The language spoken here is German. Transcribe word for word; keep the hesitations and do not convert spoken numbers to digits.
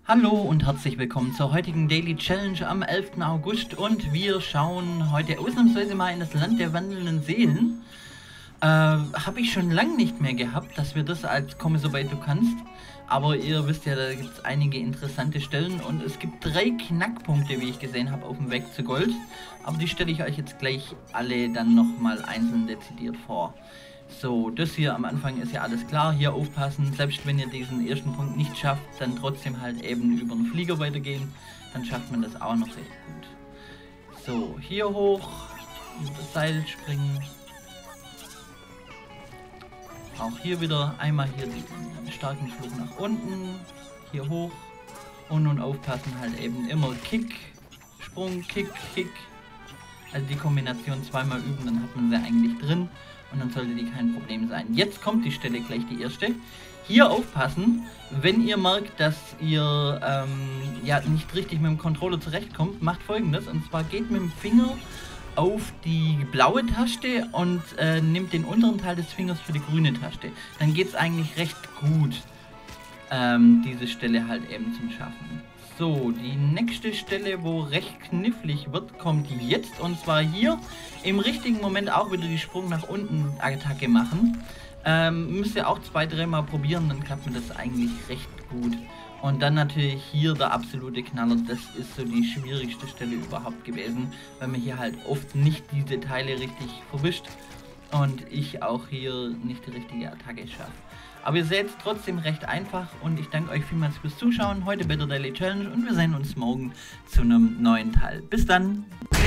Hallo und herzlich willkommen zur heutigen Daily Challenge am elften August und wir schauen heute ausnahmsweise mal in das Land der wandelnden Seelen. Äh, habe ich schon lange nicht mehr gehabt, dass wir das als Komme soweit du kannst. Aber ihr wisst ja, da gibt es einige interessante Stellen und es gibt drei Knackpunkte, wie ich gesehen habe, auf dem Weg zu Gold. Aber die stelle ich euch jetzt gleich alle dann nochmal einzeln dezidiert vor. So, das hier am Anfang ist ja alles klar, hier aufpassen, selbst wenn ihr diesen ersten Punkt nicht schafft, dann trotzdem halt eben über den Flieger weitergehen, dann schafft man das auch noch recht gut. So, hier hoch, über das Seil springen. Auch hier wieder einmal hier den starken Flug nach unten, hier hoch und nun aufpassen halt eben immer Kick, Sprung, Kick, Kick. Also die Kombination zweimal üben, dann hat man sie eigentlich drin und dann sollte die kein Problem sein. Jetzt kommt die Stelle gleich die erste. Hier aufpassen, wenn ihr merkt, dass ihr ähm, ja nicht richtig mit dem Controller zurechtkommt, macht Folgendes, und zwar geht mit dem Finger auf die blaue Taste und äh, nimmt den unteren Teil des Fingers für die grüne Taste. Dann geht es eigentlich recht gut, ähm, diese Stelle halt eben zum Schaffen. So, die nächste Stelle, wo recht knifflig wird, kommt jetzt, und zwar hier im richtigen Moment auch wieder die Sprung nach unten Attacke machen. Ähm, müsst ihr auch zwei, dreimal probieren, dann klappt mir das eigentlich recht gut. Und dann natürlich hier der absolute Knaller, das ist so die schwierigste Stelle überhaupt gewesen, weil man hier halt oft nicht diese Teile richtig verwischt und ich auch hier nicht die richtige Attacke schaffe. Aber ihr seht es trotzdem recht einfach und ich danke euch vielmals fürs Zuschauen heute bei der Daily Challenge und wir sehen uns morgen zu einem neuen Teil. Bis dann!